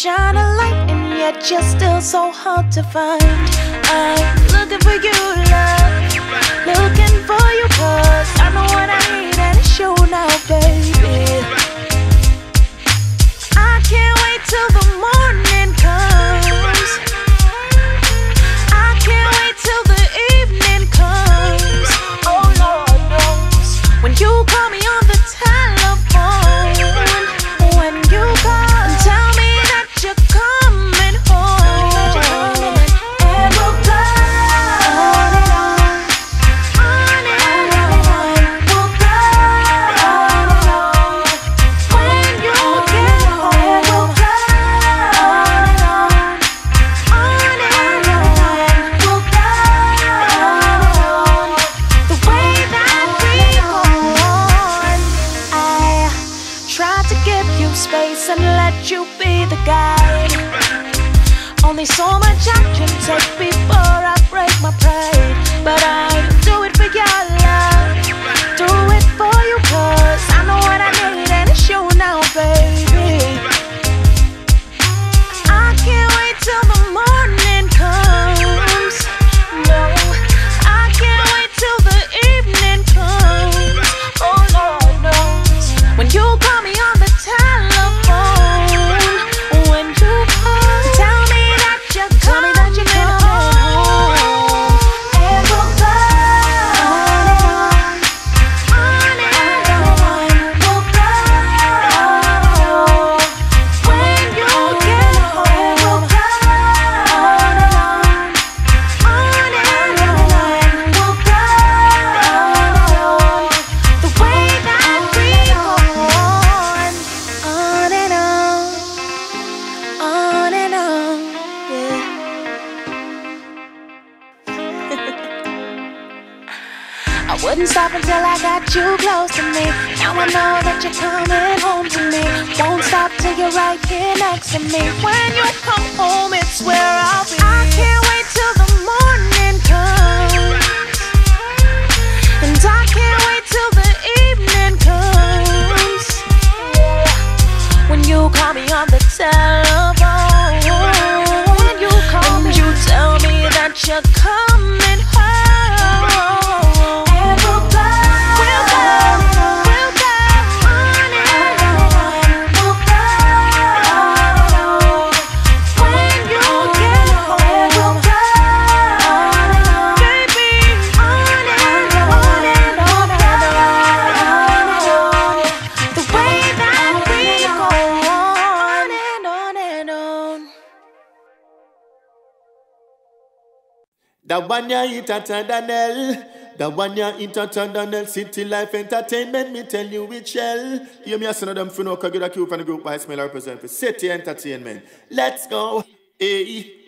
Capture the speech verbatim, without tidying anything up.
shine a light and yet you're still so hard to find. I'm looking for you, love, looking for you, cause I know what I need and it's you now, baby. I can't wait till the morning comes. I can't wait till the evening comes. Oh Lord knows, when you call me on the telephone, when you call and tell me that you're coming home, and we'll go on and on, on and on, we'll go on and on. When you get home, we'll go on and on, on and on, we'll go on. The way that we go on, I tried to give you space and let you be the guide. Only so much I can take before I break my pride. But I do it for your love, do it for you, cause I know what I need and it's you now, baby. I can't wait till the morning comes. No, I can't wait till the evening comes. Oh Lord knows, when you call me on the telephone, when you call, tell me that you're coming home, and we'll go on and on, we'll go on. When you get home, we'll go on and on, on and on, we'll go on. The way that we go on, on and on, on and on, yeah. I wouldn't stop until I got you close to me. Now I know that you're coming home to me. Won't stop till you're right here next to me. When you come home, it's where I'll be. I can't wait till the morning comes, and I can't wait till the evening comes. When you call me on the telephone, when you call me, you tell me that you're coming home, and we'll go, we'll go, we'll go on and on, we'll go on. When you get home, we'll go on and on, baby, on and on and on and on. The way that we go on and on and on. The one ya eat at Daniel, the one ya eat at Daniel, City Life Entertainment, me tell you which shell. You me a son of them for no, cause you the cue from the group I smell represent for City Entertainment. Let's go. Hey.